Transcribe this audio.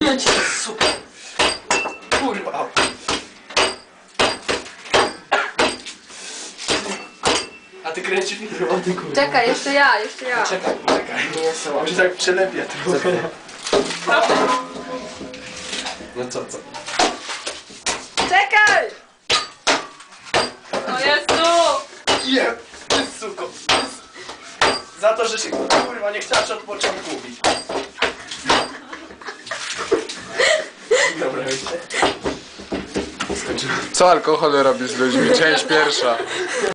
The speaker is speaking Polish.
Super. Kurwa. A ty kręcisz mi roboty, kurwa. Czekaj, jeszcze ja. Czekaj. Nie jestem. Może tak przelepię trochę. No co? Czekaj! O Jezu! Ty suko. Za to, że się kurwa nie chciałaś od początku mówić. Dobra, wiecie. Co alkohol robi z ludźmi? Część pierwsza.